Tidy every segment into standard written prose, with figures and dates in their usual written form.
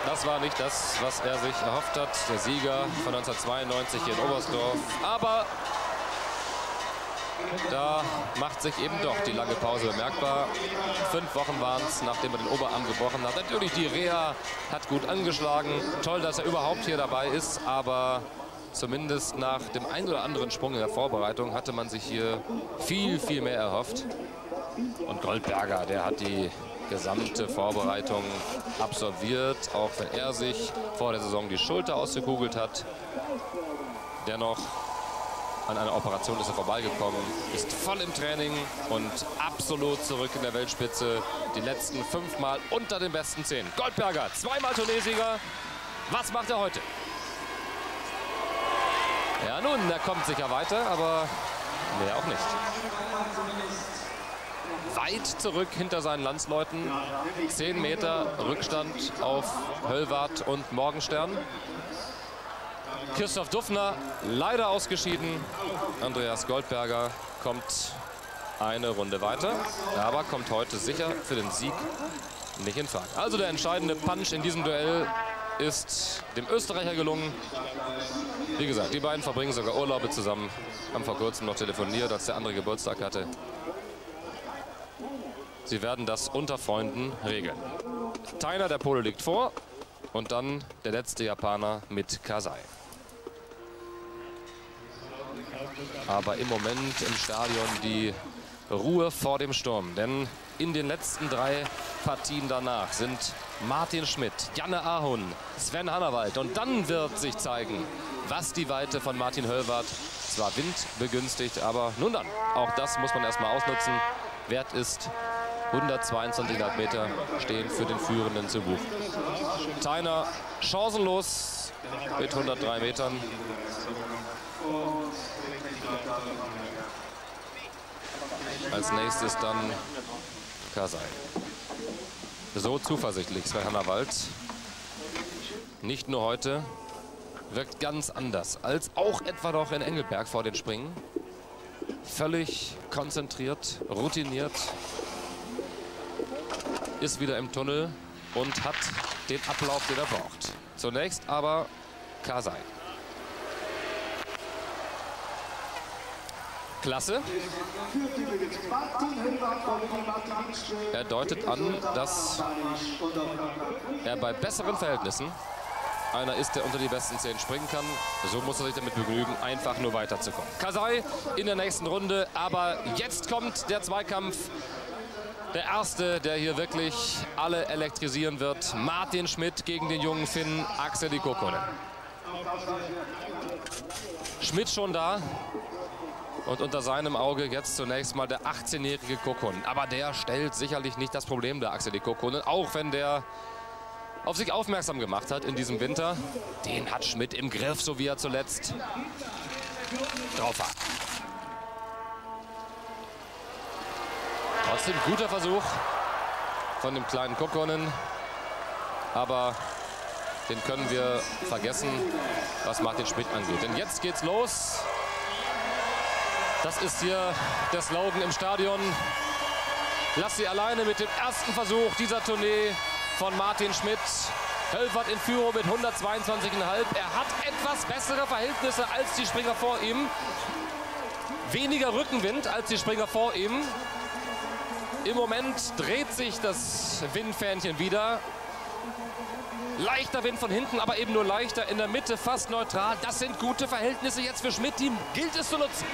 das war nicht das, was er sich erhofft hat. Der Sieger von 1992 hier in Oberstdorf. Aber da macht sich eben doch die lange Pause bemerkbar. 5 Wochen waren es, nachdem er den Oberarm gebrochen hat. Natürlich, die Reha hat gut angeschlagen. Toll, dass er überhaupt hier dabei ist. Aber zumindest nach dem einen oder anderen Sprung in der Vorbereitung hatte man sich hier viel, viel mehr erhofft. Und Goldberger, der hat die gesamte Vorbereitung absolviert, auch wenn er sich vor der Saison die Schulter ausgekugelt hat. Dennoch an einer Operation ist er vorbeigekommen, ist voll im Training und absolut zurück in der Weltspitze. Die letzten 5 Mal unter den besten 10. Goldberger, 2-mal Turniersieger. Was macht er heute? Ja nun, er kommt sicher weiter, aber mehr auch nicht. Weit zurück hinter seinen Landsleuten. 10 Meter Rückstand auf Höllwarth und Morgenstern. Christoph Dufner leider ausgeschieden. Andreas Goldberger kommt eine Runde weiter, aber kommt heute sicher für den Sieg nicht in Frage. Also der entscheidende Punch in diesem Duell ist dem Österreicher gelungen. Wie gesagt, die beiden verbringen sogar Urlaube zusammen. Haben vor kurzem noch telefoniert, als der andere Geburtstag hatte. Sie werden das unter Freunden regeln. Tainer, der Pole, liegt vor. Und dann der letzte Japaner mit Kasai. Aber im Moment im Stadion die Ruhe vor dem Sturm. Denn in den letzten 3 Partien danach sind Martin Schmidt, Janne Ahun, Sven Hannawald. Und dann wird sich zeigen, was die Weite von Martin Höllwarth, zwar windbegünstigt, aber nun dann. Auch das muss man erstmal ausnutzen. Wert ist 122,5 Meter stehen für den Führenden zu Buch. Tainer chancenlos mit 103 Metern. Als nächstes dann Kasai. So zuversichtlich Sven Hannawald. Nicht nur heute, wirkt ganz anders als auch etwa noch in Engelberg vor den Springen. Völlig konzentriert, routiniert. Ist wieder im Tunnel und hat den Ablauf, den er braucht. Zunächst aber Kasai. Klasse. Er deutet an, dass er bei besseren Verhältnissen einer ist, der unter die besten 10 springen kann. So muss er sich damit begnügen, einfach nur weiterzukommen. Kasai in der nächsten Runde, aber jetzt kommt der Zweikampf. Der erste, der hier wirklich alle elektrisieren wird. Martin Schmidt gegen den jungen Finn Akseli Kokkonen. Schmidt schon da. Und unter seinem Auge jetzt zunächst mal der 18-jährige Kokkonen. Aber der stellt sicherlich nicht das Problem der Akseli Kokkonen. Auch wenn der auf sich aufmerksam gemacht hat in diesem Winter. Den hat Schmidt im Griff, so wie er zuletzt drauf hat. Trotzdem guter Versuch von dem kleinen Kokkonen. Aber den können wir vergessen, was Martin Schmidt angeht. Denn jetzt geht's los. Das ist hier der Slogan im Stadion. Lass sie alleine mit dem ersten Versuch dieser Tournee von Martin Schmidt. Höllwarth in Führung mit 122,5. Er hat etwas bessere Verhältnisse als die Springer vor ihm. Weniger Rückenwind als die Springer vor ihm. Im Moment dreht sich das Windfähnchen wieder. Leichter Wind von hinten, aber eben nur leichter. In der Mitte fast neutral. Das sind gute Verhältnisse jetzt für Schmidt. Die gilt es zu nutzen.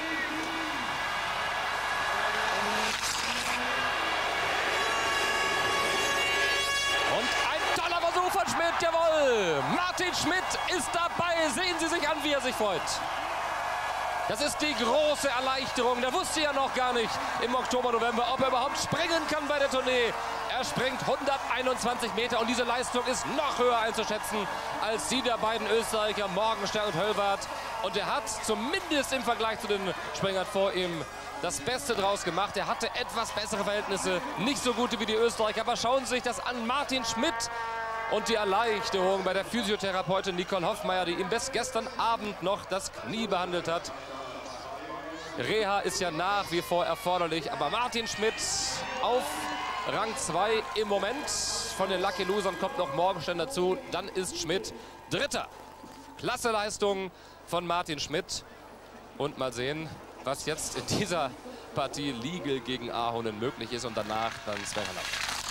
Und ein toller Versuch von Schmidt. Jawohl! Martin Schmidt ist dabei. Sehen Sie sich an, wie er sich freut. Das ist die große Erleichterung. Der wusste ja noch gar nicht im Oktober, November, ob er überhaupt springen kann bei der Tournee. Er springt 121 Meter und diese Leistung ist noch höher einzuschätzen als die der beiden Österreicher, Morgenstern und Höllwarth. Und er hat zumindest im Vergleich zu den Springern vor ihm das Beste draus gemacht. Er hatte etwas bessere Verhältnisse, nicht so gute wie die Österreicher. Aber schauen Sie sich das an, Martin Schmidt. Und die Erleichterung bei der Physiotherapeutin Nicole Hoffmeier, die ihm bis gestern Abend noch das Knie behandelt hat. Reha ist ja nach wie vor erforderlich, aber Martin Schmidt auf Rang 2 im Moment von den Lucky Losern kommt noch Morgenstern dazu. Dann ist Schmidt Dritter. Klasse Leistung von Martin Schmidt. Und mal sehen, was jetzt in dieser Partie Liegl gegen Ahonen möglich ist. Und danach dann Sven Hannawald.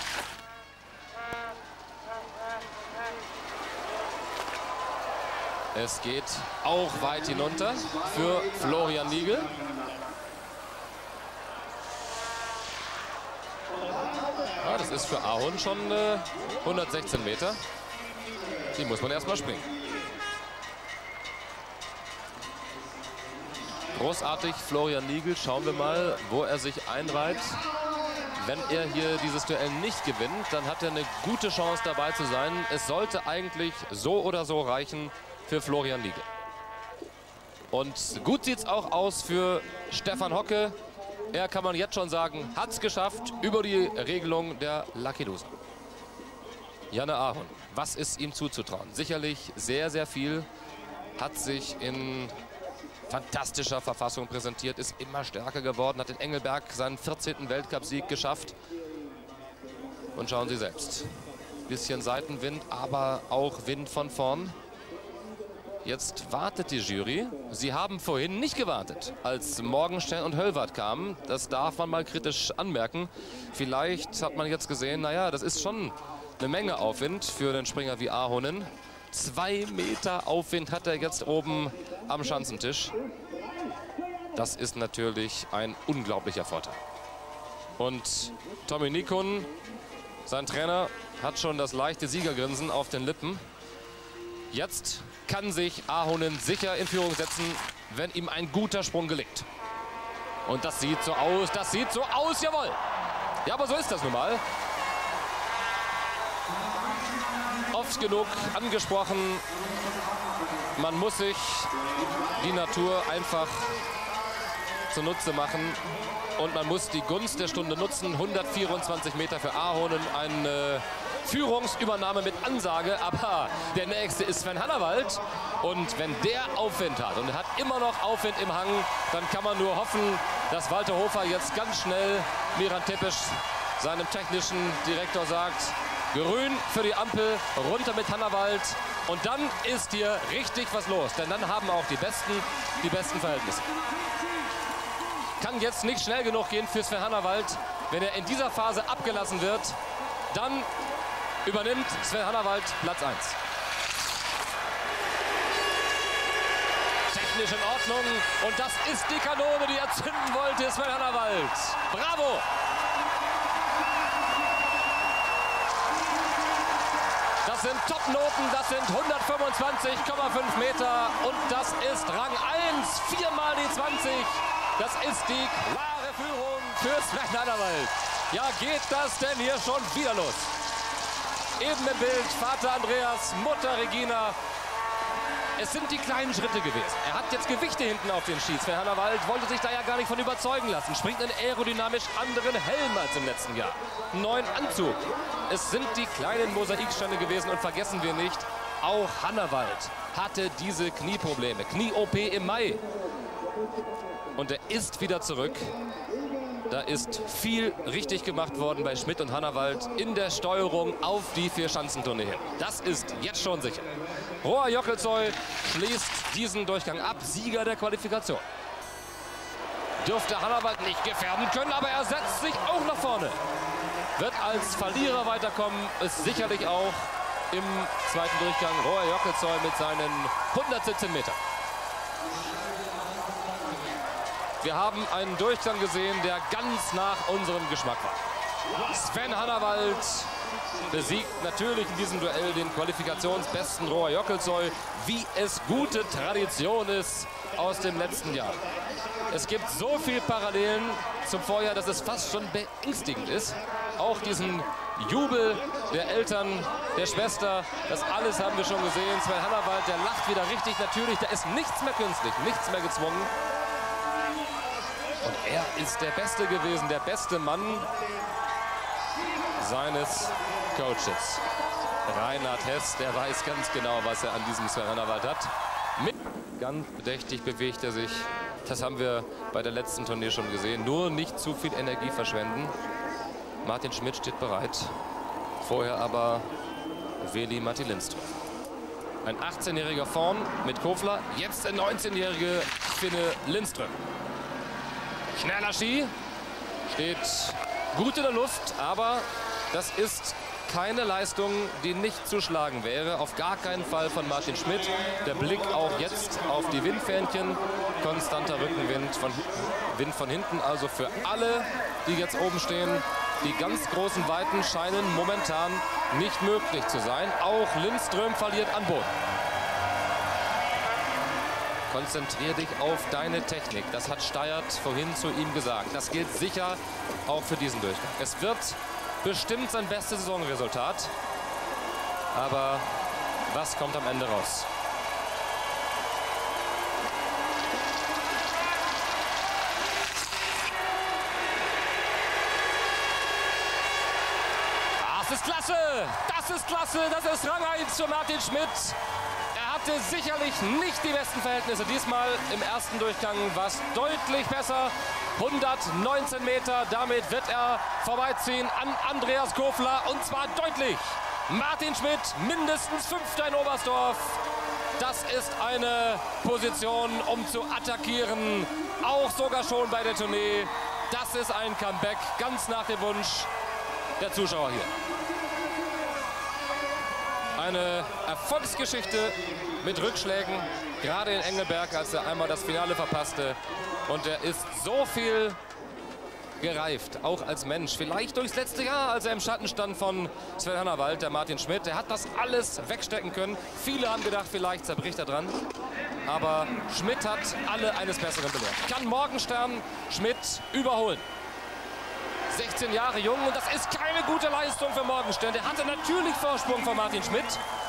Es geht auch weit hinunter für Florian Liegl. Ja, das ist für Ahonen schon 116 Meter. Die muss man erstmal springen. Großartig Florian Liegl. Schauen wir mal, wo er sich einreiht. Wenn er hier dieses Duell nicht gewinnt, dann hat er eine gute Chance dabei zu sein. Es sollte eigentlich so oder so reichen für Florian Liegl. Und gut sieht es auch aus für Stefan Hocke. Er, kann man jetzt schon sagen, hat es geschafft über die Regelung der Lucky Loser. Janne Ahonen, was ist ihm zuzutrauen? Sicherlich sehr, sehr viel. Hat sich in fantastischer Verfassung präsentiert, ist immer stärker geworden, hat in Engelberg seinen 14. Weltcupsieg geschafft. Und schauen Sie selbst. Bisschen Seitenwind, aber auch Wind von vorn. Jetzt wartet die Jury. Sie haben vorhin nicht gewartet, als Morgenstern und Höllwarth kamen. Das darf man mal kritisch anmerken. Vielleicht hat man jetzt gesehen, naja, das ist schon eine Menge Aufwind für den Springer wie Ahonen. 2 Meter Aufwind hat er jetzt oben am Schanzentisch. Das ist natürlich ein unglaublicher Vorteil. Und Tommy Nikon, sein Trainer, hat schon das leichte Siegergrinsen auf den Lippen. Jetzt kann sich Ahonen sicher in Führung setzen, wenn ihm ein guter Sprung gelingt. Und das sieht so aus, jawohl. Ja, aber so ist das nun mal. Oft genug angesprochen, man muss sich die Natur einfach zunutze machen. Und man muss die Gunst der Stunde nutzen. 124 Meter für Ahonen, eine Führungsübernahme mit Ansage. Aber der nächste ist Sven Hannawald. Und wenn der Aufwind hat, und er hat immer noch Aufwind im Hang, dann kann man nur hoffen, dass Walter Hofer jetzt ganz schnell Miran Tepic, seinem technischen Direktor, sagt: Grün für die Ampel, runter mit Hannawald. Und dann ist hier richtig was los. Denn dann haben auch die besten Verhältnisse. Kann jetzt nicht schnell genug gehen für Sven Hannawald. Wenn er in dieser Phase abgelassen wird, dann übernimmt Sven Hannawald Platz 1. Technisch in Ordnung. Und das ist die Kanone, die er zünden wollte, Sven Hannawald. Bravo! Das sind Top-Noten, das sind 125,5 Meter. Und das ist Rang 1, 4 mal die 20. Das ist die klare Führung für Sven Hannawald. Ja, geht das denn hier schon wieder los? Eben im Bild Vater Andreas, Mutter Regina. Es sind die kleinen Schritte gewesen. Er hat jetzt Gewichte hinten auf den Ski. Sven Hannawald wollte sich da ja gar nicht von überzeugen lassen. Springt einen aerodynamisch anderen Helm als im letzten Jahr. Einen neuen Anzug. Es sind die kleinen Mosaiksteine gewesen. Und vergessen wir nicht, auch Hannawald hatte diese Knieprobleme. Knie-OP im Mai. Und er ist wieder zurück. Da ist viel richtig gemacht worden bei Schmidt und Hannawald in der Steuerung auf die Vierschanzentournee hin. Das ist jetzt schon sicher. Roar Jokkelsoi schließt diesen Durchgang ab. Sieger der Qualifikation. Dürfte Hannawald nicht gefährden können, aber er setzt sich auch nach vorne. Wird als Verlierer weiterkommen, ist sicherlich auch im zweiten Durchgang Roar Jokkelsoi mit seinen 117 Metern. Wir haben einen Durchgang gesehen, der ganz nach unserem Geschmack war. Sven Hannawald besiegt natürlich in diesem Duell den Qualifikationsbesten Roar Jokkelsoi, wie es gute Tradition ist aus dem letzten Jahr. Es gibt so viele Parallelen zum Vorjahr, dass es fast schon beängstigend ist. Auch diesen Jubel der Eltern, der Schwester, das alles haben wir schon gesehen. Sven Hannawald, der lacht wieder richtig natürlich, da ist nichts mehr künstlich, nichts mehr gezwungen. Und er ist der Beste gewesen, der beste Mann seines Coaches. Reinhard Hess, der weiß ganz genau, was er an diesem Sven Hannawald hat. Ganz bedächtig bewegt er sich. Das haben wir bei der letzten Tournee schon gesehen. Nur nicht zu viel Energie verschwenden. Martin Schmidt steht bereit. Vorher aber Veli-Matti Lindström. Ein 18-jähriger vorn mit Kofler, jetzt der 19-jährige Finne Lindström. Schneller Ski, steht gut in der Luft, aber das ist keine Leistung, die nicht zu schlagen wäre. Auf gar keinen Fall von Martin Schmidt. Der Blick auch jetzt auf die Windfähnchen. Konstanter Rückenwind, Wind von hinten. Also für alle, die jetzt oben stehen, die ganz großen Weiten scheinen momentan nicht möglich zu sein. Auch Lindström verliert an Boden. Konzentrier dich auf deine Technik. Das hat Steyert vorhin zu ihm gesagt. Das gilt sicher auch für diesen Durchgang. Es wird bestimmt sein bestes Saisonresultat. Aber was kommt am Ende raus? Das ist klasse! Das ist klasse! Das ist Rang 1 für Martin Schmidt. Er hatte sicherlich nicht die besten Verhältnisse. Diesmal im ersten Durchgang war es deutlich besser. 119 Meter, damit wird er vorbeiziehen an Andreas Kofler und zwar deutlich. Martin Schmidt mindestens Fünfter in Oberstdorf. Das ist eine Position, um zu attackieren, auch sogar schon bei der Tournee. Das ist ein Comeback, ganz nach dem Wunsch der Zuschauer hier. Eine Erfolgsgeschichte mit Rückschlägen, gerade in Engelberg, als er einmal das Finale verpasste. Und er ist so viel gereift, auch als Mensch. Vielleicht durchs letzte Jahr, als er im Schatten stand von Sven Hannawald, der Martin Schmidt. Er hat das alles wegstecken können. Viele haben gedacht, vielleicht zerbricht er dran. Aber Schmidt hat alle eines Besseren belehrt. Kann Morgenstern Schmidt überholen. 16 Jahre jung und das ist keine gute Leistung für Morgenstern. Der hatte natürlich Vorsprung von Martin Schmidt.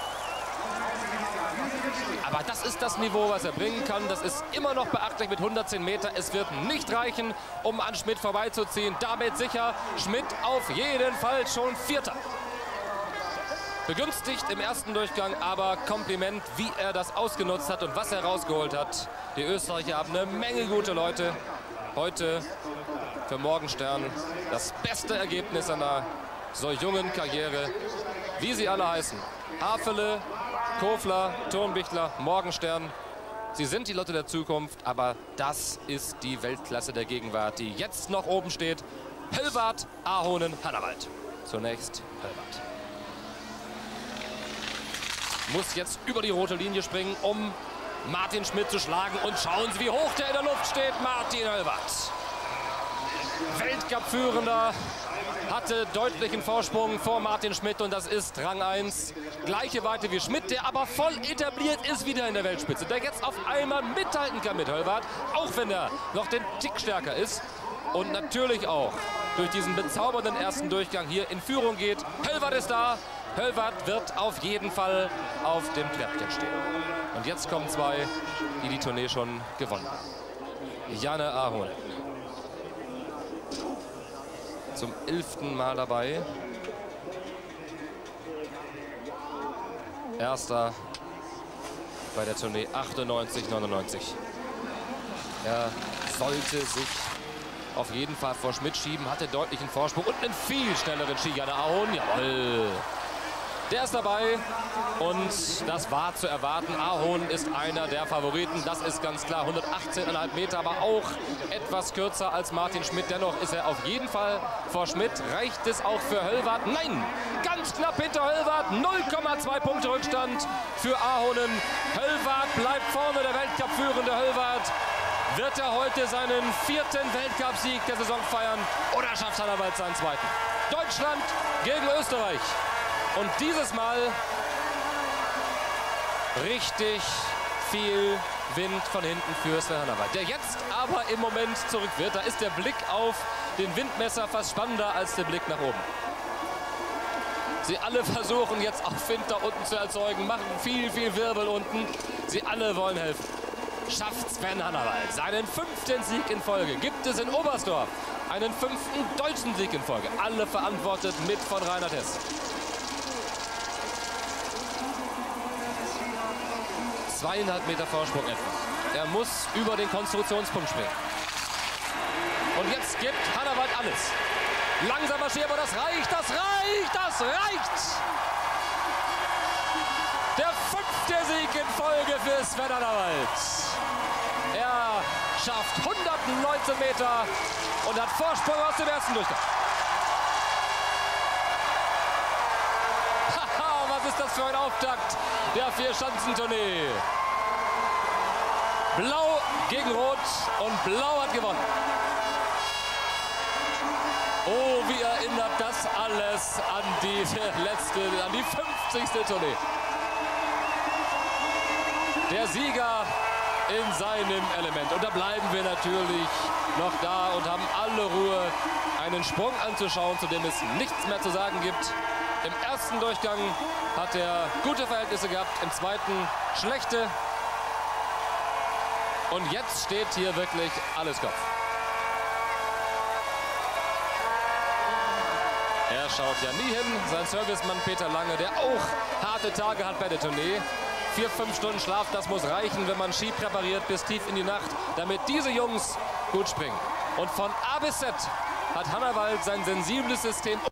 Aber das ist das Niveau, was er bringen kann. Das ist immer noch beachtlich mit 110 Meter. Es wird nicht reichen, um an Schmidt vorbeizuziehen. Damit sicher Schmidt auf jeden Fall schon Vierter. Begünstigt im ersten Durchgang, aber Kompliment, wie er das ausgenutzt hat und was er rausgeholt hat. Die Österreicher haben eine Menge gute Leute. Heute für Morgenstern das beste Ergebnis einer so jungen Karriere, wie sie alle heißen. Hafele, Kofler, Thurnbichler, Morgenstern. Sie sind die Leute der Zukunft, aber das ist die Weltklasse der Gegenwart, die jetzt noch oben steht. Höllwarth, Ahonen, Hannawald. Zunächst Höllwarth. Muss jetzt über die rote Linie springen, um Martin Schmidt zu schlagen. Und schauen Sie, wie hoch der in der Luft steht, Martin Höllwarth. Weltcup-Führender, hatte deutlichen Vorsprung vor Martin Schmidt und das ist Rang 1. Gleiche Weite wie Schmidt, der aber voll etabliert ist wieder in der Weltspitze. Der jetzt auf einmal mithalten kann mit Höllwarth, auch wenn er noch den Tick stärker ist. Und natürlich auch durch diesen bezaubernden ersten Durchgang hier in Führung geht. Höllwarth ist da. Höllwarth wird auf jeden Fall auf dem Treppchen stehen. Und jetzt kommen zwei, die die Tournee schon gewonnen haben. Janne Ahonen. Zum 11. Mal dabei. Erster bei der Tournee 98, 99. Er sollte sich auf jeden Fall vor Schmidt schieben, hatte deutlichen Vorsprung und einen viel schnelleren Ski. Janne Ahonen, jawohl. Der ist dabei und das war zu erwarten. Ahonen ist einer der Favoriten, das ist ganz klar. 118,5 Meter, aber auch etwas kürzer als Martin Schmidt. Dennoch ist er auf jeden Fall vor Schmidt. Reicht es auch für Höllwarth? Nein, ganz knapp hinter Höllwarth. 0,2 Punkte Rückstand für Ahonen. Höllwarth bleibt vorne, der Weltcup-führende Höllwarth. Wird er heute seinen 4. Weltcup-Sieg der Saison feiern oder schafft Hannawald seinen 2.? Deutschland gegen Österreich. Und dieses Mal richtig viel Wind von hinten für Sven Hannawald, der jetzt aber im Moment zurück wird. Da ist der Blick auf den Windmesser fast spannender als der Blick nach oben. Sie alle versuchen jetzt auch Wind da unten zu erzeugen, machen viel Wirbel unten. Sie alle wollen helfen. Schafft Sven Hannawald seinen 5. Sieg in Folge. Gibt es in Oberstdorf einen 5. deutschen Sieg in Folge. Alle verantwortet mit von Reinhard Hess. 2,5 Meter Vorsprung etwa. Er muss über den Konstruktionspunkt springen. Und jetzt gibt Hannawald alles. Langsam marschieren, aber das reicht, das reicht, das reicht! Der 5. Sieg in Folge für Sven Hannawald. Er schafft 119 Meter und hat Vorsprung aus dem ersten Durchgang. Haha, was ist das für ein Auftakt der Vierschanzentournee? Blau gegen Rot und Blau hat gewonnen. Oh, wie erinnert das alles an die 50. Tournee. Der Sieger in seinem Element. Und da bleiben wir natürlich noch da und haben alle Ruhe, einen Sprung anzuschauen, zu dem es nichts mehr zu sagen gibt. Im ersten Durchgang hat er gute Verhältnisse gehabt, im zweiten schlechte. Und jetzt steht hier wirklich alles Kopf. Er schaut ja nie hin. Sein Servicemann Peter Lange, der auch harte Tage hat bei der Tournee. 4-5 Stunden Schlaf, das muss reichen, wenn man Ski präpariert bis tief in die Nacht, damit diese Jungs gut springen. Und von A bis Z hat Hannawald sein sensibles System